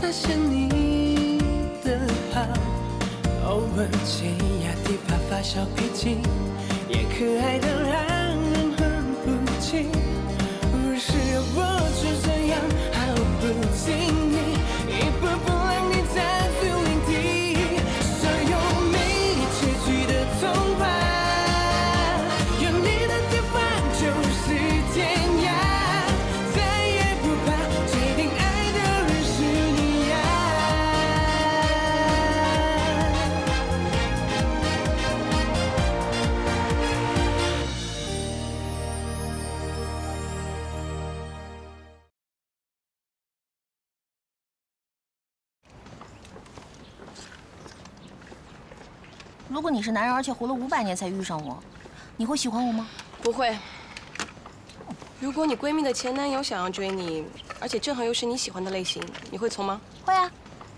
发现你的好，偶尔尖牙地发发小脾气，也可爱的让人很不解。是我就这样毫不经意，一步步让你在最领地，所有美丽结局的童话，有你的地方就是天涯，再也不怕决定爱的人是你呀。 如果你是男人，而且活了500年才遇上我，你会喜欢我吗？ 不会。如果你闺蜜的前男友想要追你，而且正好又是你喜欢的类型，你会从吗？ 会啊。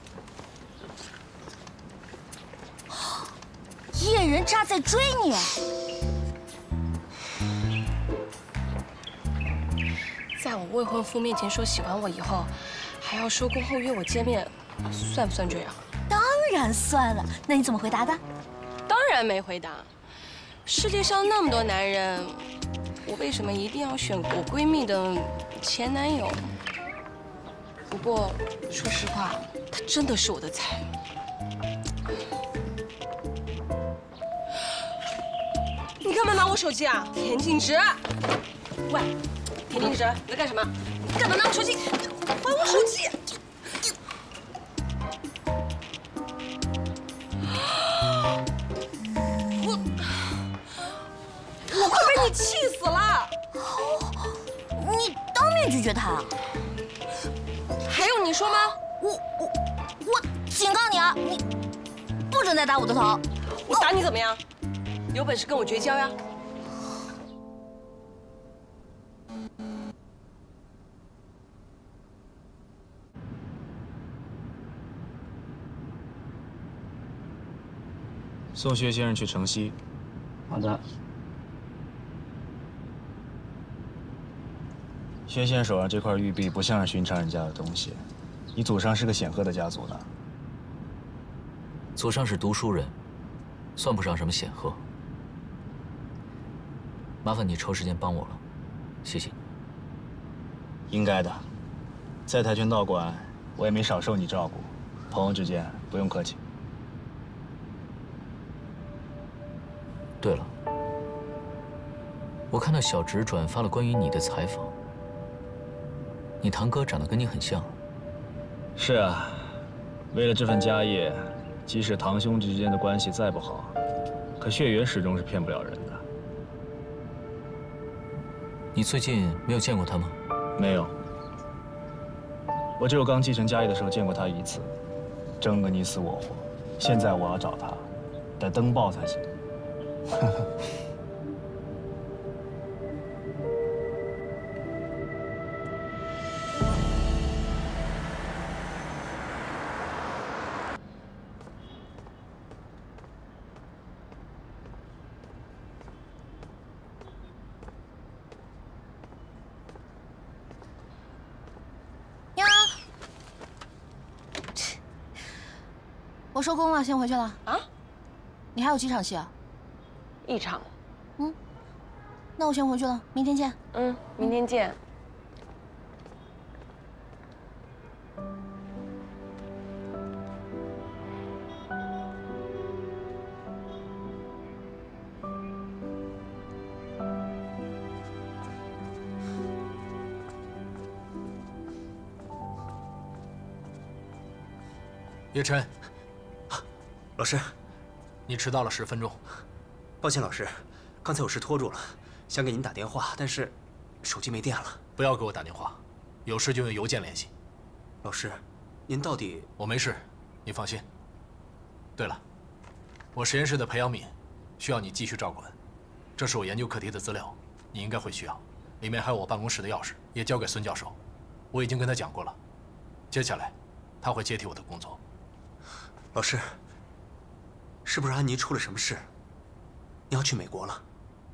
叶人渣在追你， 在我未婚夫面前说喜欢我以后，还要说过后约我见面，算不算追啊？ 当然算了。那你怎么回答的？ 当然没回答。世界上那么多男人，我为什么一定要选我闺蜜的前男友？不过说实话，他真的是我的菜。你干嘛拿我手机啊，田径直？喂，田径直，你在干什么？你干嘛拿我手机？还我手机！我快被你气死了！ 你当面拒绝他？ 还用你说吗？ 我警告你啊，你不准再打我的头！ 我打你怎么样？有本事跟我绝交呀！ 送薛先生去城西。 好的。 薛先生手上这块玉璧不像是寻常人家的东西，你祖上是个显赫的家族呢。 祖上是读书人，算不上什么显赫。麻烦你抽时间帮我了，谢谢你。 应该的，在跆拳道馆，我也没少受你照顾，朋友之间不用客气。 对了，我看到小直转发了关于你的采访。你堂哥长得跟你很像。 是啊，为了这份家业，即使堂兄之间的关系再不好，可血缘始终是骗不了人的。 你最近没有见过他吗？ 没有，我只有刚继承家业的时候见过他1次，争个你死我活。现在我要找他，得登报才行。 我收工了，先回去了。 啊？ 你还有几场戏啊 ？1场。 那我先回去了，明天见。 明天见。 叶琛， 老师， 你迟到了10分钟。 抱歉，老师，刚才有事拖住了，想给您打电话，但是手机没电了。 不要给我打电话，有事就用邮件联系。 老师，您到底…… 我没事，你放心。对了，我实验室的培养皿需要你继续照管，这是我研究课题的资料，你应该会需要。里面还有我办公室的钥匙，也交给孙教授，我已经跟他讲过了。接下来，他会接替我的工作。 老师，是不是安妮出了什么事？你要去美国了？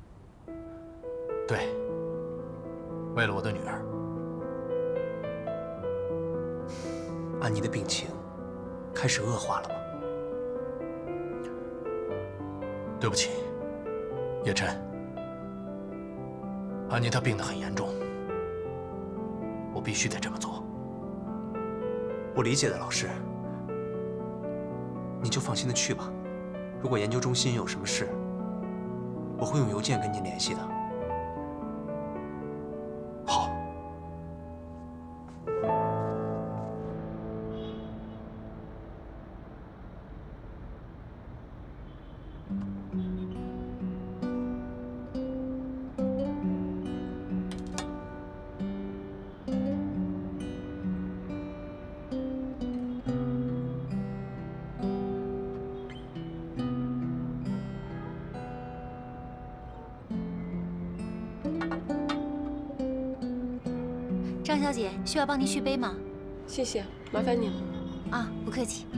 对，为了我的女儿。 安妮的病情开始恶化了吗？ 对不起，叶琛，安妮她病得很严重，我必须得这么做。 我理解的，老师，你就放心的去吧。如果研究中心有什么事，我会用邮件跟您联系的。 好。 张小姐，需要帮您续杯吗？ 谢谢，麻烦你了。 啊，不客气。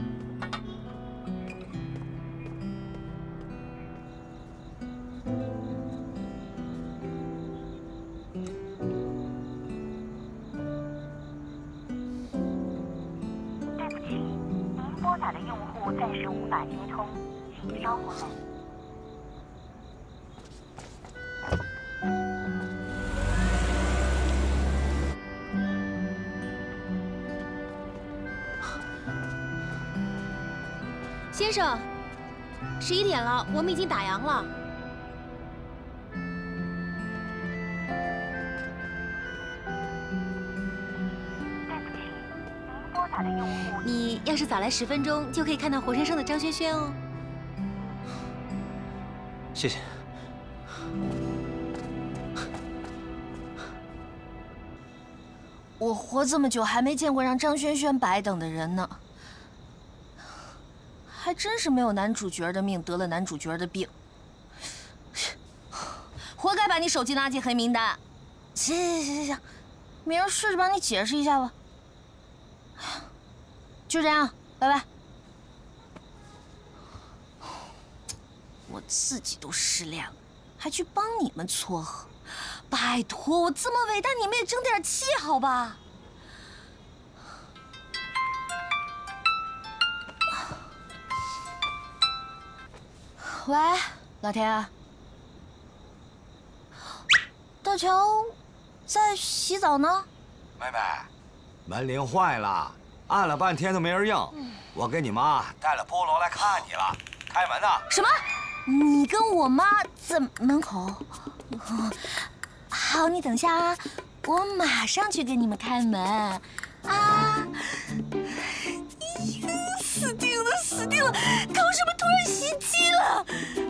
对不起，您拨打的用户暂时无法接通，请稍后再。 先生，11点了，我们已经打烊了。 对不起，您拨打的用户。 你要是早来10分钟，就可以看到活生生的张轩轩哦。 谢谢。 我活这么久，还没见过让张轩轩白等的人呢。还真是没有男主角的命，得了男主角的病，活该把你手机拉进黑名单。行，明儿试着帮你解释一下吧。就这样，拜拜。我自己都失恋了，还去帮你们撮合，拜托，我这么伟大，你们也争点气好吧？喂，老田，大乔在洗澡呢。 妹妹，门铃坏了，按了半天都没人应。我跟你妈带了菠萝来看你了，开门呢。 什么？你跟我妈在门口？好，你等下啊，我马上去给你们开门。啊！死定了，死定了！搞什么突然袭击了？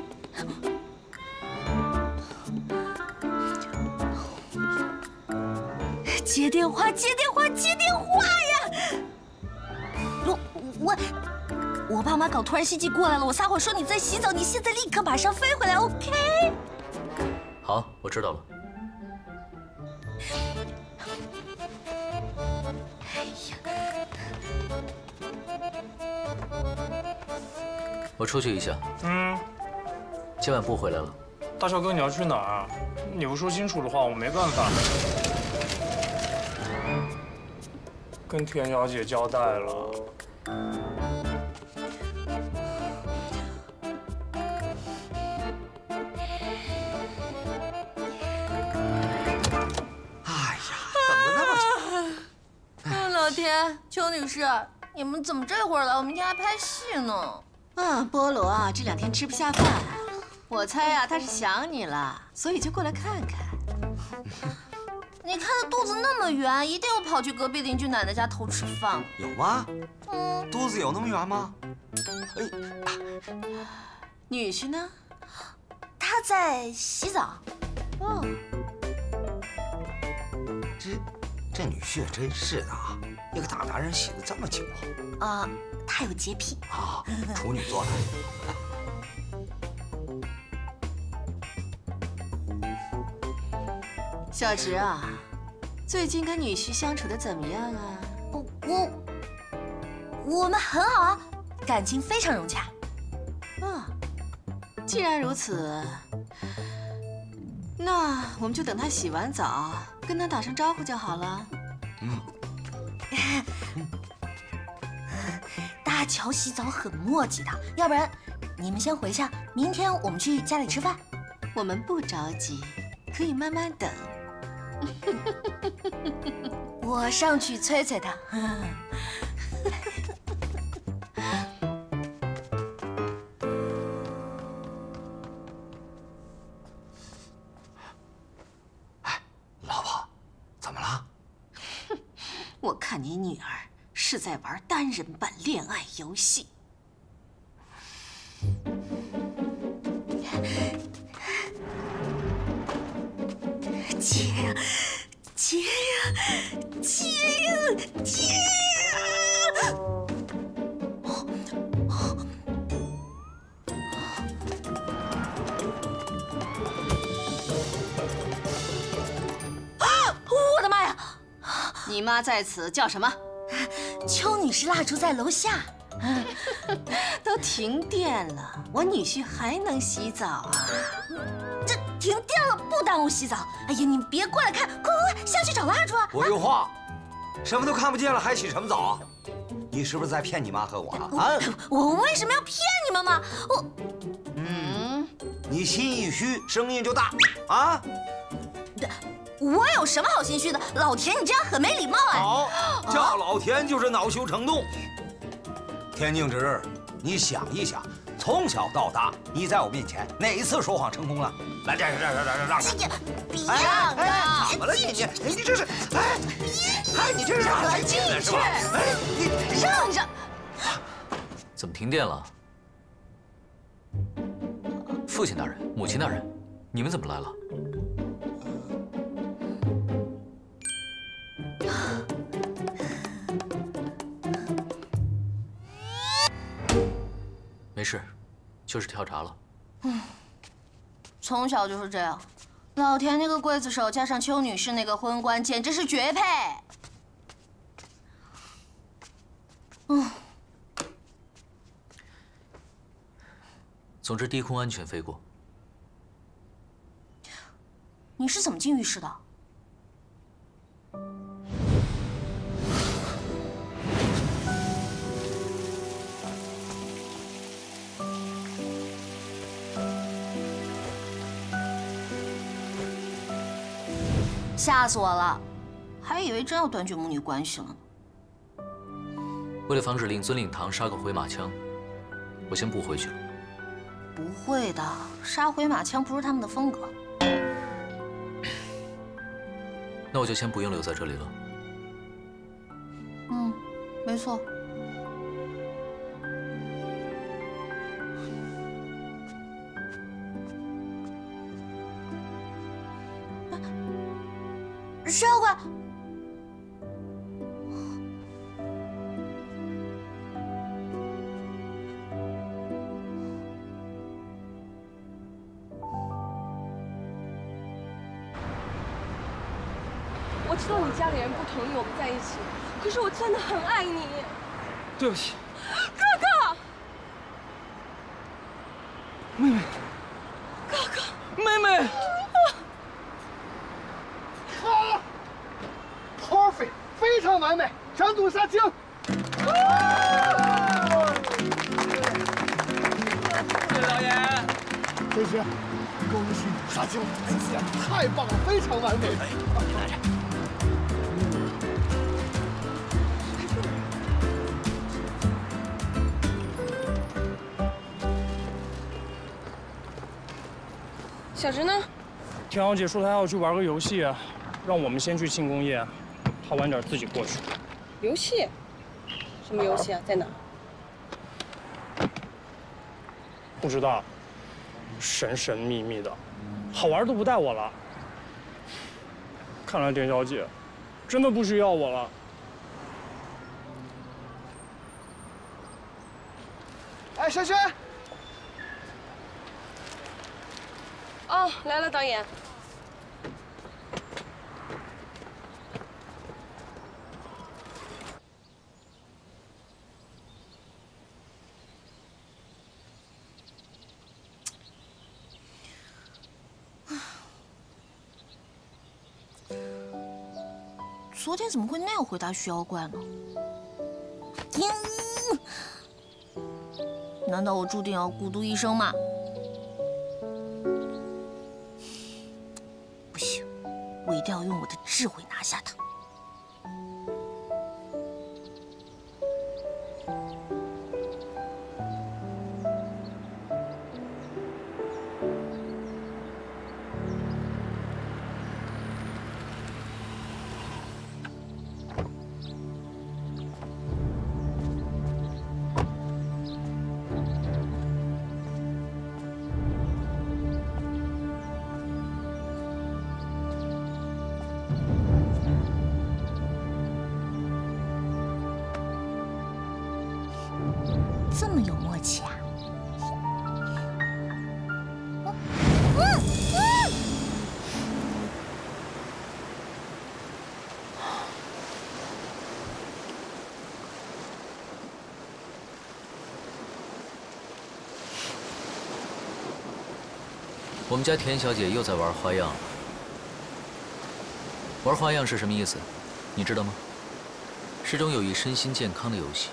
接电话，接电话，接电话呀！我爸妈搞突然袭击过来了，我撒谎说你在洗澡，你现在立刻马上飞回来 ，OK？ 好，我知道了。 哎呀， 我出去一下。今晚不回来了。 大少哥，你要去哪儿？你不说清楚的话，我没办法。跟田小姐交代了。 老田，邱女士，你们怎么这会儿了？我明天还拍戏呢。 啊，菠萝啊，这2天吃不下饭，我猜呀，他是想你了，所以就过来看看。 你看他肚子那么圆，一定又跑去隔壁邻居奶奶家偷吃饭了。 有吗？肚子有那么圆吗？ 女婿呢？ 他在洗澡。 哦， 这女婿也真是的啊，一个大男人洗得这么久他有洁癖啊，处女座的。 小植啊，最近跟女婿相处的怎么样啊？ 我们很好啊，感情非常融洽。 既然如此，那我们就等他洗完澡，跟他打声招呼就好了。 桥洗澡很磨叽的，要不然你们先回去，明天我们去家里吃饭。 我们不着急，可以慢慢等。 我上去催催他。 老婆，怎么了？ 我看你女儿是在玩单人版恋爱游戏。 接呀，接呀，接呀，接呀！我的妈呀！ 你妈在此叫什么？ 邱女士蜡烛在楼下。 都停电了，我女婿还能洗澡啊？ 这停电了不耽误洗澡。哎呀，你别过来看，快快快，下去找蜡烛啊！ 我有话，什么都看不见了，还洗什么澡啊？你是不是在骗你妈和我啊？ 我为什么要骗你们嘛？ 你心一虚，声音就大啊！ 我有什么好心虚的？老田，你这样很没礼貌哎！ 好，叫老田就是恼羞成怒。天静之日，你想一想，从小到大，你在我面前哪一次说谎成功了？来，让开！ 别让开！怎么了你这是？你这是让来劲了是吧？ 你让着！ 怎么停电了？父亲大人、母亲大人，你们怎么来了？没事，就是跳闸了。 从小就是这样，老田那个刽子手加上邱女士那个昏官，简直是绝配。 总之，低空安全飞过。 你是怎么进浴室的？吓死我了，还以为真要断绝母女关系了呢。 为了防止令尊令堂杀个回马枪，我先不回去了。 不会的，杀回马枪不是他们的风格。 那我就先不用留在这里了。 没错。石妖怪， 我知道你家里人不同意我们在一起，可是我真的很爱你。 对不起， 哥哥， 妹妹， 哥哥， 妹妹。 Perfect， 非常完美，长度杀青。 谢谢导演。 这是恭喜你杀青，谢谢，太棒了，非常完美。 你来着。 小直呢？ 田小姐说她要去玩个游戏，让我们先去庆功宴，她晚点自己过去。 游戏？什么游戏啊？在哪？ 不知道，神神秘秘的，好玩都不带我了。看来田小姐真的不需要我了。 哎，轩轩。 哦，来了，导演。 昨天怎么会那样回答徐妖怪呢？ 难道我注定要孤独一生吗？不行，我一定要用我的智慧拿下他。 这么有默契啊！ 我们家田小姐又在玩花样了。玩花样是什么意思？你知道吗？是种有益身心健康的游戏。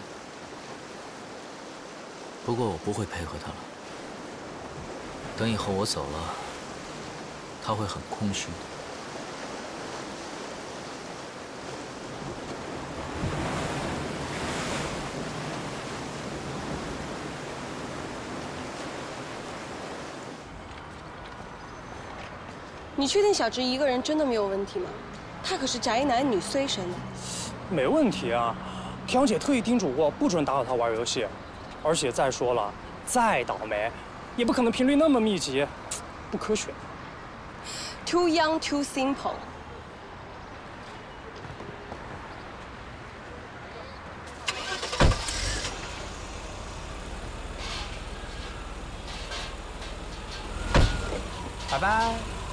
不过我不会配合他了。等以后我走了，他会很空虚的。 你确定小直一个人真的没有问题吗？他可是宅男女随身的。 没问题啊，田小姐特意叮嘱过，不准打扰她玩游戏。 而且再说了，再倒霉，也不可能频率那么密集，不科学。 Too young, too simple。 拜拜。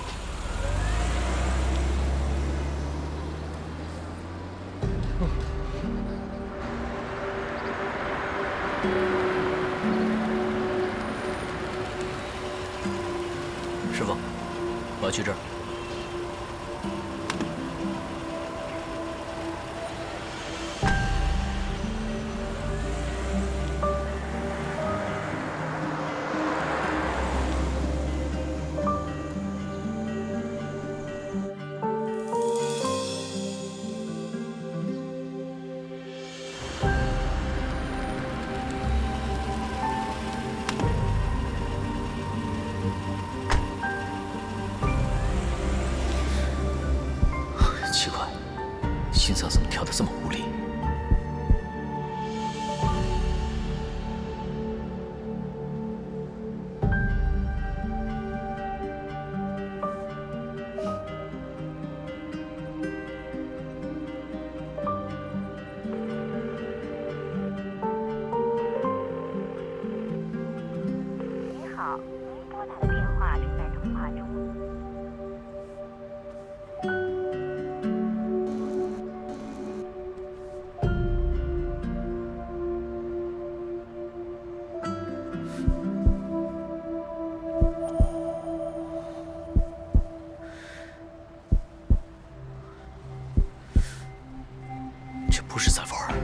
师傅，我要去这儿。奇怪，心脏怎么跳得这么无力？ 您好，您拨打的电话正在通话中。 这不是在玩儿。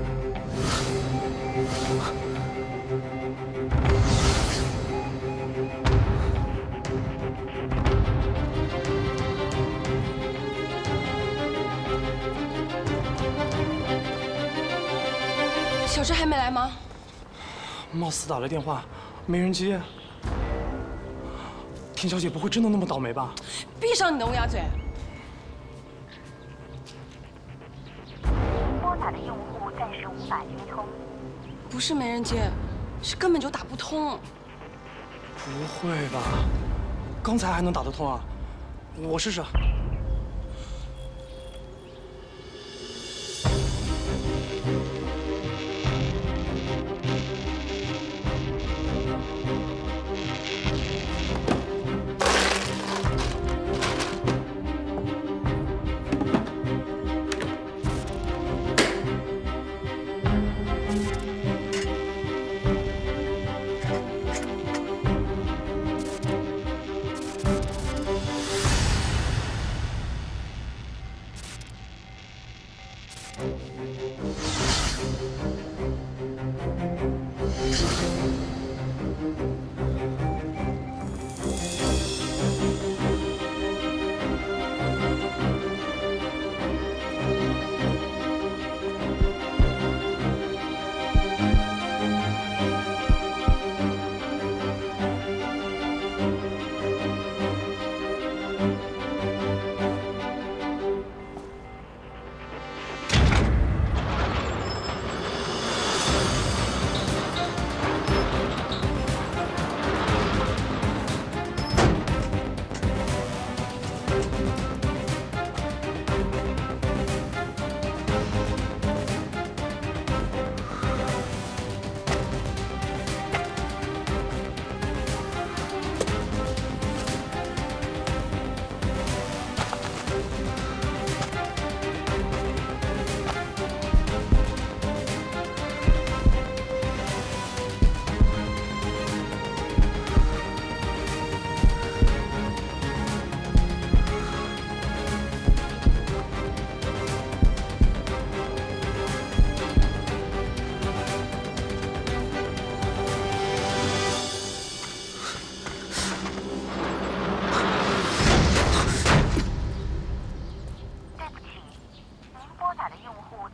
小直还没来吗？ 貌似打了电话，没人接。田小姐不会真的那么倒霉吧？ 闭上你的乌鸦嘴！ 拨打的用户暂时无法接通。 不是没人接，是根本就打不通。 不会吧？刚才还能打得通啊？我试试。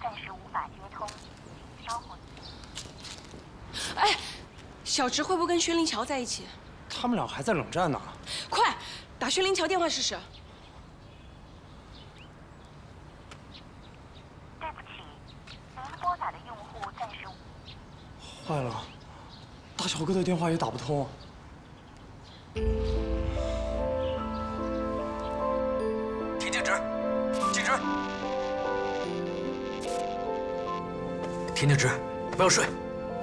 暂时无法接通，请稍后。 哎，小直会不会跟薛灵桥在一起？ 他们俩还在冷战呢。 快打薛灵桥电话试试。 对不起，您拨打的用户暂时无。 坏了，大乔哥的电话也打不通。 田静直，静直， 田静直，不要睡，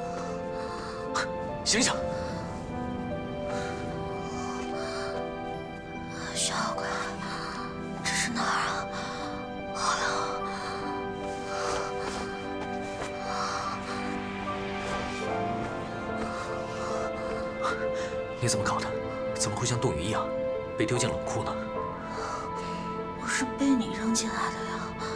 醒醒！ 小鬼，这是哪儿啊？好冷。 你怎么搞的？怎么会像冻鱼一样被丢进冷库呢？ 我是被你扔进来的呀。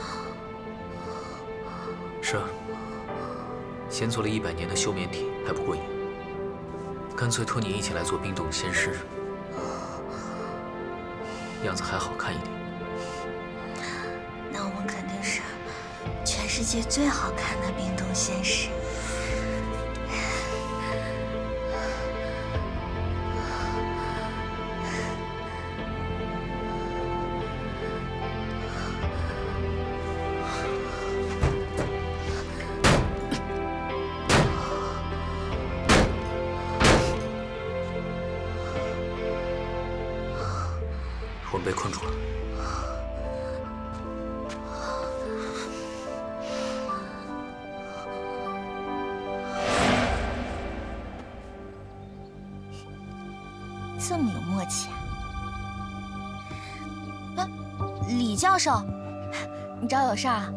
是啊，先做了100年的休眠体还不过瘾，干脆拖你一起来做冰冻仙师，样子还好看一点。 那我们肯定是全世界最好看的冰冻仙师。 我们被困住了。 这么有默契啊！哎，李教授，你找我有事啊？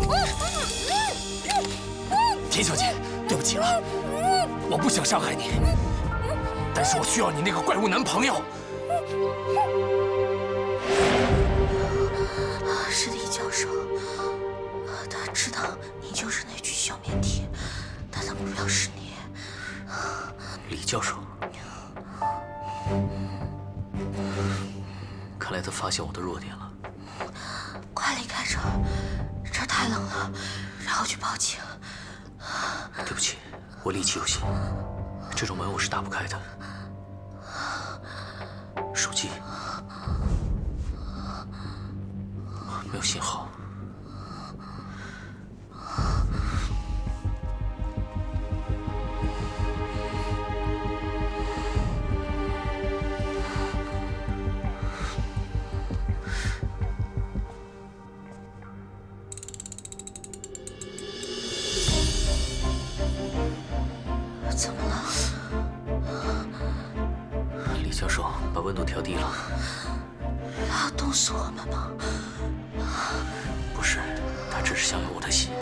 田小姐，对不起了，我不想伤害你，但是我需要你那个怪物男朋友。 是李教授，他知道你就是那具休眠体，他的目标是你。 李教授，看来他发现我的弱点了。 快离开这儿，这儿太冷了，然后去报警。 对不起，我力气有限，这种门我是打不开的。手机没有信号。 怎么了？ 李教授把温度调低了。 要冻死我们吗？ 不是，他只是想要我的血。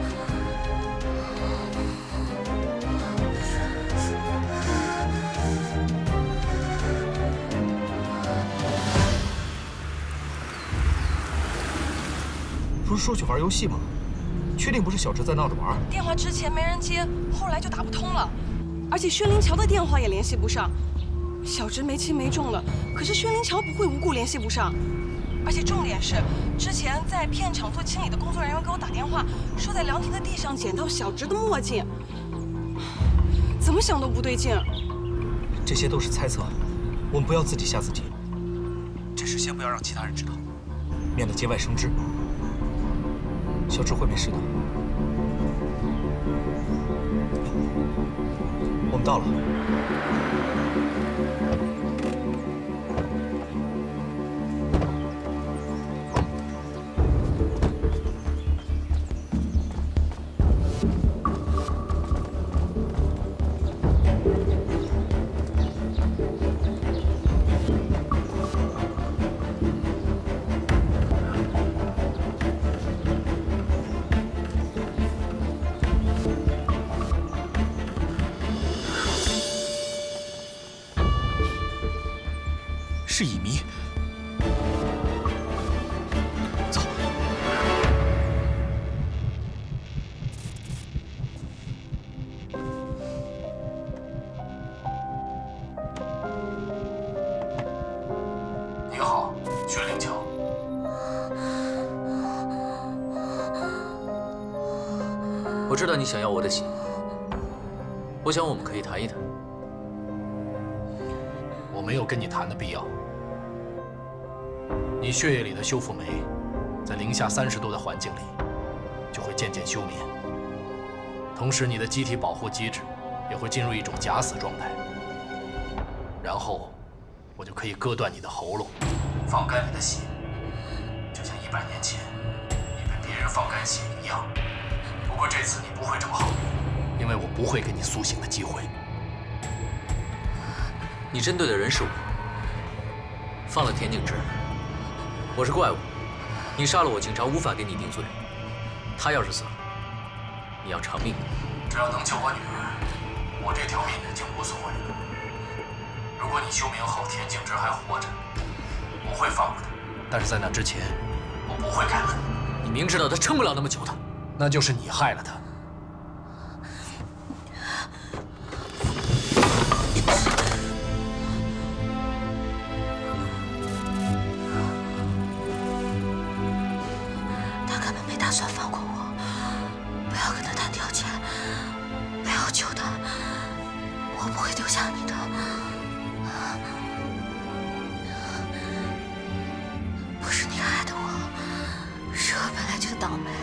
不是说去玩游戏吗？确定不是小直在闹着玩？ 电话之前没人接，后来就打不通了，而且薛灵桥的电话也联系不上。小直没轻没重了，可是薛灵桥不会无故联系不上。而且重点是，之前在片场做清理的工作人员给我打电话，说在凉亭的地上捡到小直的墨镜，怎么想都不对劲。 这些都是猜测，我们不要自己吓自己。这事先不要让其他人知道，免得节外生枝。小直会没事的。我们到了。 我知道你想要我的血，我想我们可以谈一谈。 我没有跟你谈的必要。你血液里的修复酶，在零下30度的环境里，就会渐渐休眠。同时，你的机体保护机制也会进入一种假死状态。然后，我就可以割断你的喉咙，放干你的血，就像100年前你被别人放干血一样。不过这次你不会这么好运，因为我不会给你苏醒的机会。 你针对的人是我，放了田敬之。我是怪物，你杀了我，警察无法给你定罪。他要是死了，你要偿命。 只要能救我女儿，我这条命已经无所谓了。如果你休明后田敬之还活着，我会放过他。但是在那之前，我不会开门。 你明知道他撑不了那么久的， 那就是你害了他。 他根本没打算放过我，不要跟他谈条件，不要救他，我不会丢下你的。不是你害的我，是我本来就倒霉。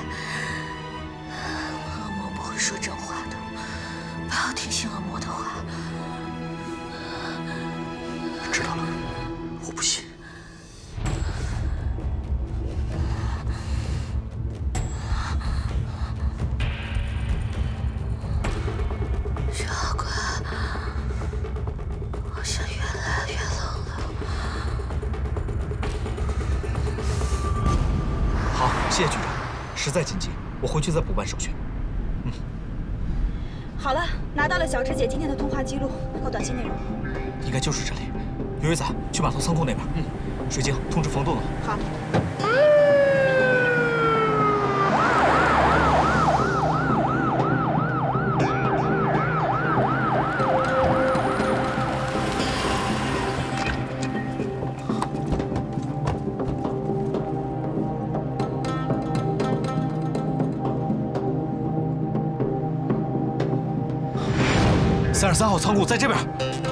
恶魔不会说真话的，不要听信恶魔的话。 知道了，我不信。 小鬼，好像越来越冷了。 好，谢谢局长，实在紧急，我回去再补办手续。 好了，拿到了小芝姐今天的通话记录和短信内容。 应该就是这里。刘月仔，去码头仓库那边。水晶，通知冯豆豆。 好。 33号仓库在这边。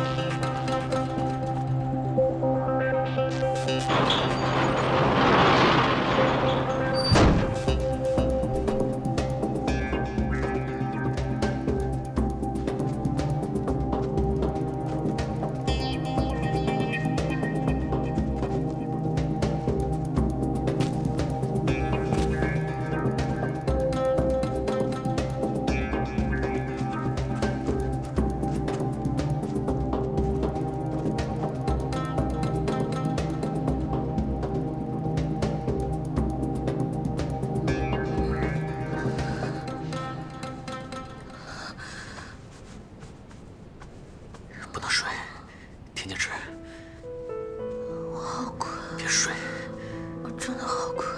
不能睡，田敬之， 我好困。 别睡。 我真的好困。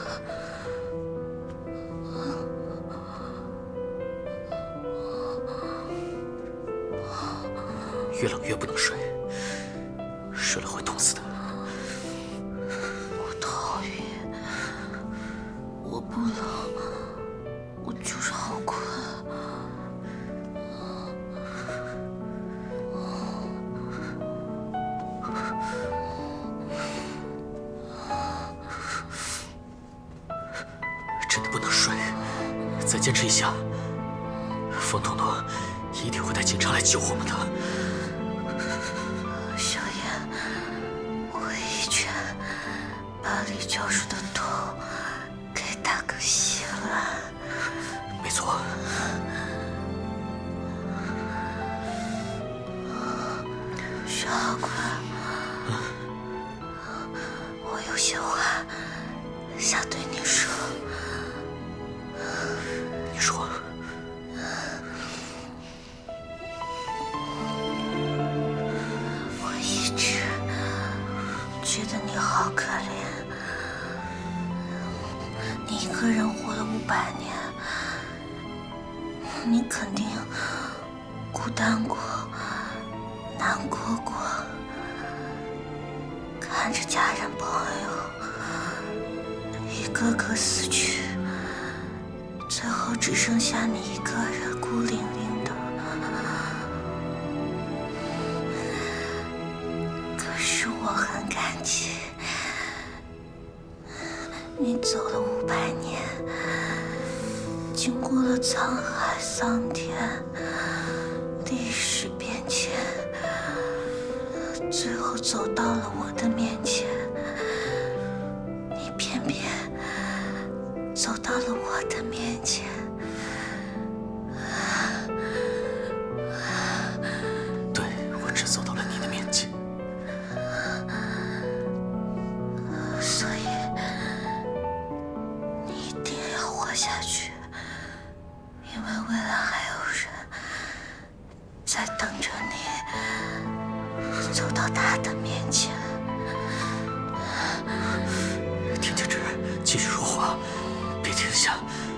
越冷越不能睡，睡了会冻死的。 我讨厌，我不冷，我就是好困。 真的不能睡，再坚持一下，冯彤彤一定会带警察来救我们的。 小燕，我一拳把李教授的头给打个稀烂。 没错。 小鬼，我有些话想对你说。 你说。 我一直觉得你好可怜，你一个人活了500年，你肯定孤单过，难过过，看着家人朋友一个个死去，最后后只剩下你一个人孤零零的。可是我很感激，你走了500年，经过了沧海桑田，历史变迁，最后走到了我的面前。你偏偏走到了我的面前。 对，我只走到了你的面前。 所以你一定要活下去，因为未来还有人在等着你走到他的面前。 田静之，继续说话，别停下。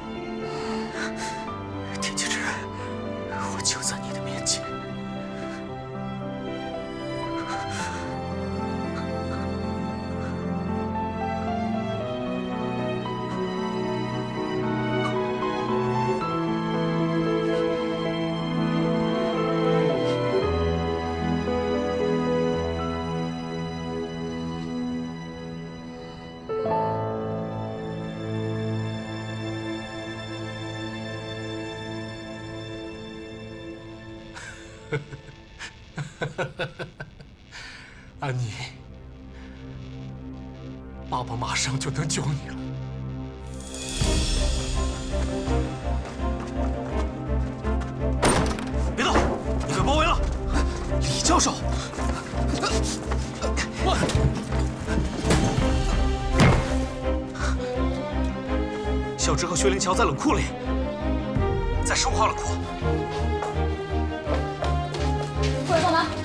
田静之，我就在你的面前。安妮，爸爸马上就能救你了。 别动，你被包围了。李教授，小芝和薛灵桥在冷库里，在生化冷库。 过来帮忙。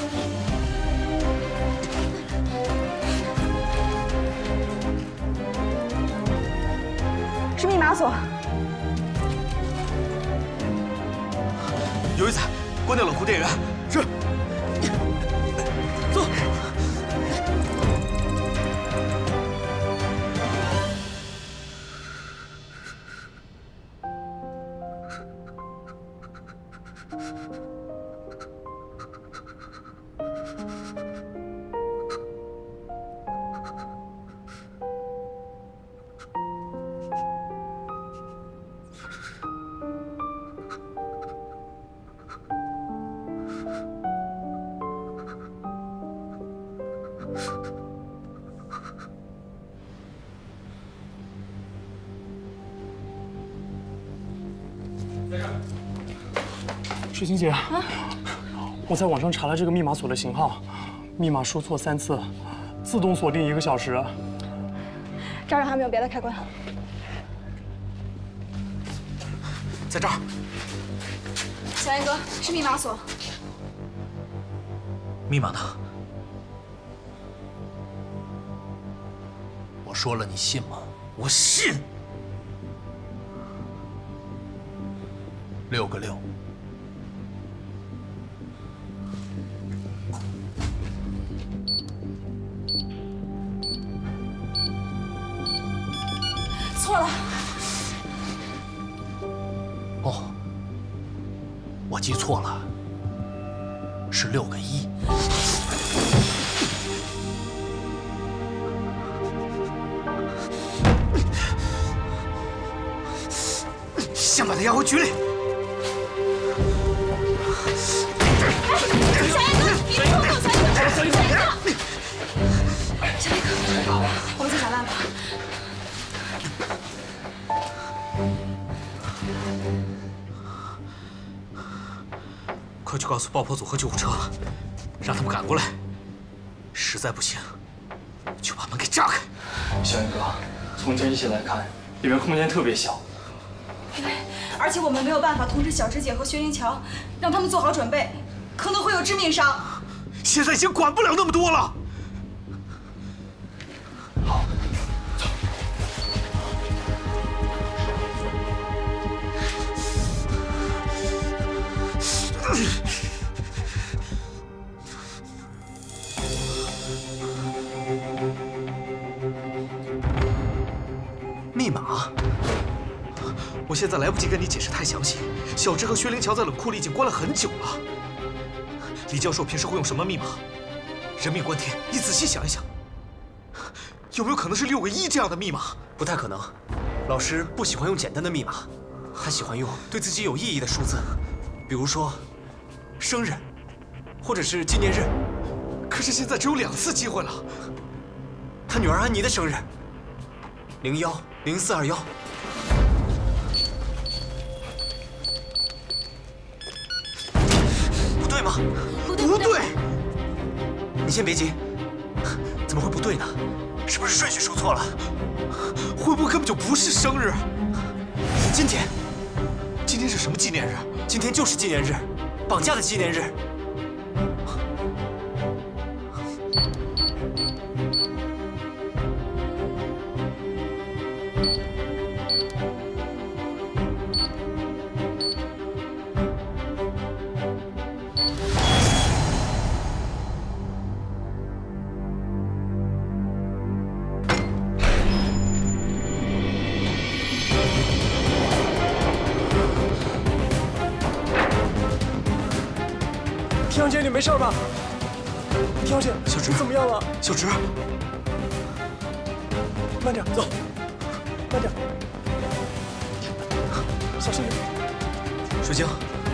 是密码锁。 有一仔，关掉冷库电源。是。走。 水晶姐，我在网上查了这个密码锁的型号，密码输错3次，自动锁定1个小时。 这儿还没有别的开关。 在这儿。 小严哥，是密码锁。 密码呢？ 我说了，你信吗？ 我信。 6个6。 错了。 哦，我记错了，是6个1。 先把他押回局里。 小严哥，你别动！小严哥，我们再想办法。 快去告诉爆破组和救护车，让他们赶过来。实在不行，就把门给炸开。 小严哥，从这一起来看，里面空间特别小。 对，而且我们没有办法通知小芝姐和薛灵桥，让他们做好准备，可能会有致命伤。 现在已经管不了那么多了。 好，走。 密码，我现在来不及跟你解释太详细。小芝和薛灵桥在冷库里已经关了很久了。李教授平时会用什么密码？人命关天，你仔细想一想，有没有可能是6个1这样的密码？ 不太可能，老师不喜欢用简单的密码，他喜欢用对自己有意义的数字，比如说生日，或者是纪念日。 可是现在只有2次机会了。 他女儿安妮的生日，010421。不对吗？ 不对。 你先别急，怎么会不对呢？是不是顺序说错了？ 会不会根本就不是生日？ 今天是什么纪念日？ 今天就是纪念日，绑架的纪念日。 田姐，你没事吧？田姐， 小芝怎么样了？ 小芝， 慢点，走，慢点，小心点。 水晶，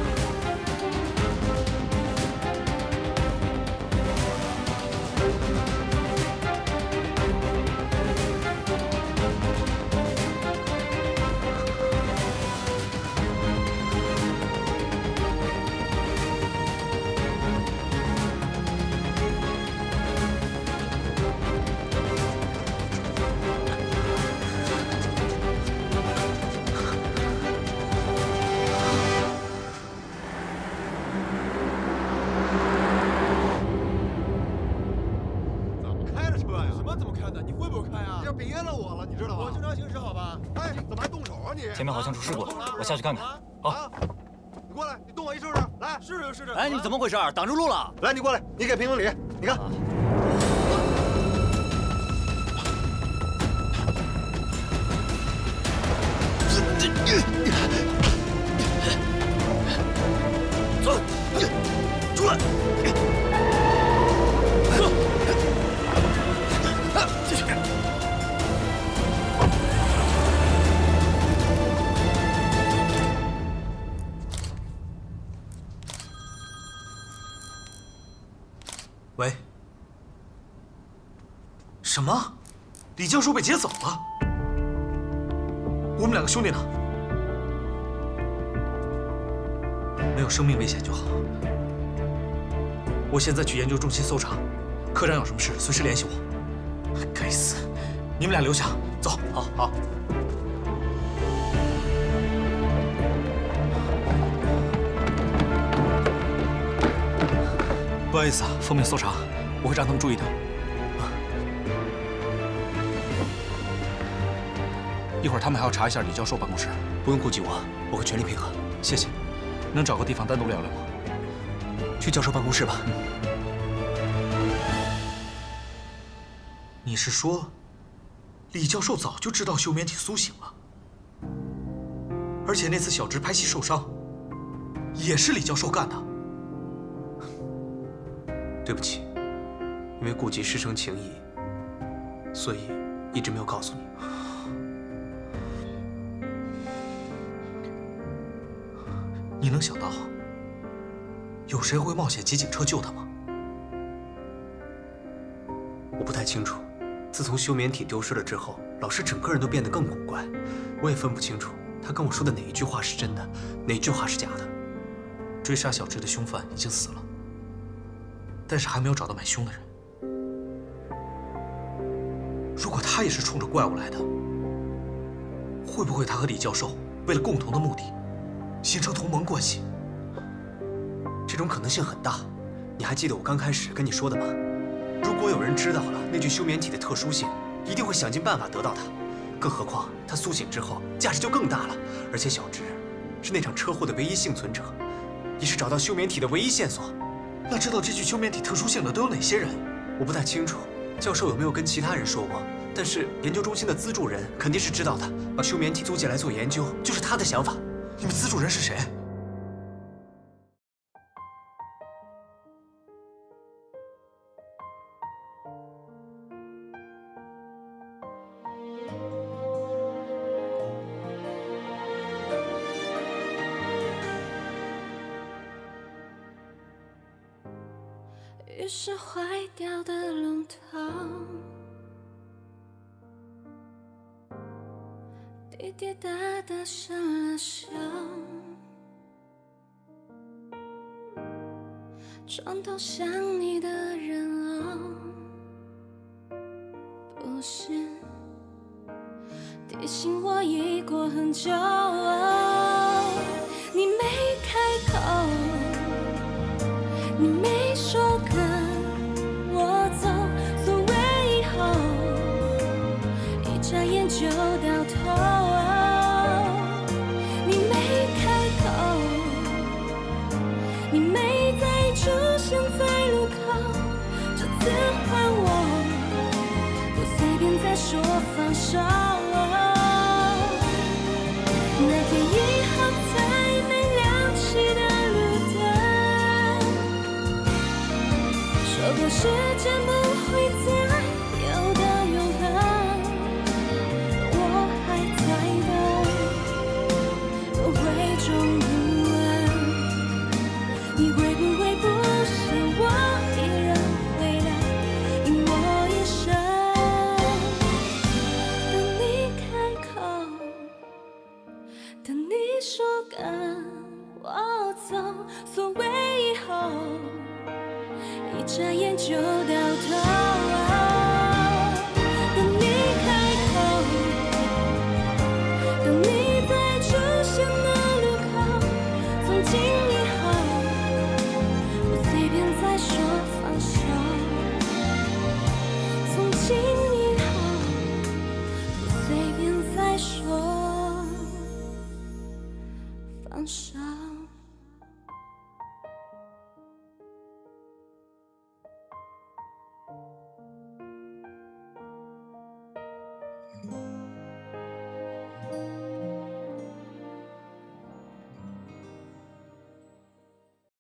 前面好像出事故了，我下去看看。好， 你过来，你动我一试试，来，试试。 哎，你怎么回事？挡住路了！ 来，你过来，你给评评理，你看。 走，出来。继续。 喂，什么？李教授被劫走了？我们2个兄弟呢？没有生命危险就好。我现在去研究中心搜查，科长有什么事随时联系我。该死，你们俩留下，走。好，好。不好意思啊，奉命搜查，我会让他们注意的。一会儿他们还要查一下李教授办公室。 不用顾及我，我会全力配合。 谢谢。能找个地方单独聊聊吗？ 去教授办公室吧。 你是说，李教授早就知道休眠体苏醒了，而且那次小芝拍戏受伤，也是李教授干的？ 对不起，因为顾及师生情谊，所以一直没有告诉你。 你能想到有谁会冒险骑警车救他吗？ 我不太清楚。自从休眠体丢失了之后，老师整个人都变得更古怪，我也分不清楚他跟我说的哪一句话是真的，哪一句话是假的。 追杀小芝的凶犯已经死了，但是还没有找到买凶的人。如果他也是冲着怪物来的，会不会他和李教授为了共同的目的，形成同盟关系？ 这种可能性很大。你还记得我刚开始跟你说的吗？如果有人知道了那具休眠体的特殊性，一定会想尽办法得到它。更何况它苏醒之后，价值就更大了。而且小芝是那场车祸的唯一幸存者，也是找到休眠体的唯一线索。 那知道这具休眠体特殊性的都有哪些人？ 我不太清楚。教授有没有跟其他人说过但是研究中心的资助人肯定是知道的，把休眠体租借来做研究，就是他的想法。 你们资助人是谁？ 于是坏掉的龙头滴滴答答上了锈，床头想你的人哦，不是提醒我已过很久哦，你没开口，你没说跟我走，所谓以后一眨眼就到头。你没开口，你没再出现在路口，这次换我不随便再说放手。那天以后再没亮起的说过时间不会再有的永恒，我还在等，我会终不问，你会不会不是我一人回来，因我一生。等你开口，等你说跟我走，所谓以后一眨眼就到头。等你开口，等你再出现的路口，从今以后不随便再说放手。从今以后不随便再说放手。